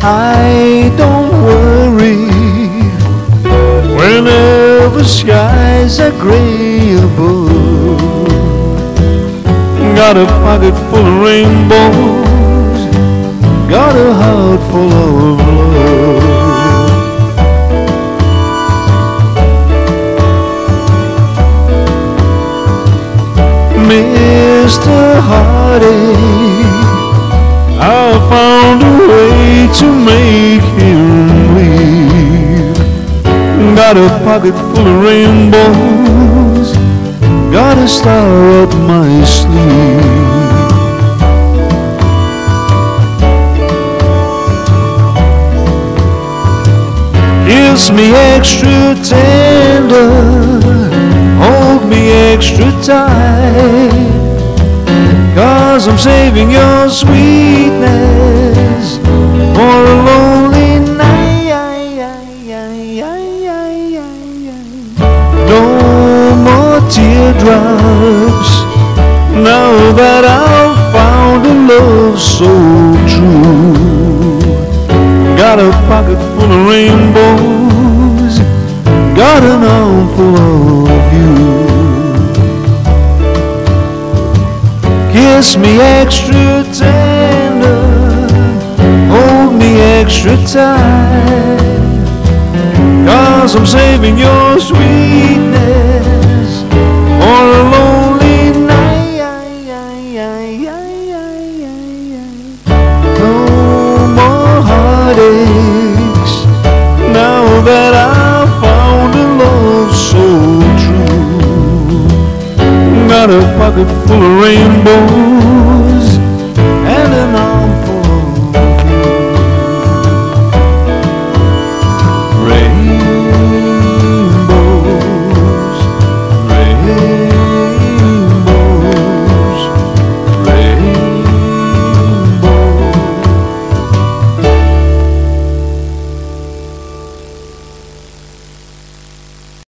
I don't worry whenever skies are gray above. Got a pocket full of rainbows, got a heart full of love. Mr. Heartache, I found a way to make him leave. Got a pocket full of rainbows, got a star up my sleeve. Kiss me extra tender, hold me extra tight, 'cause I'm saving your sweetness for a lonely night. No more teardrops, now that I've found a love so true. Got a pocket full of rainbows, got an arm full of you. Kiss me extra tender, hold me extra tight, 'cause I'm saving your sweetness for a lonely night. No more heartaches, now that I've found a love so true. Got a pocket full of rainbows,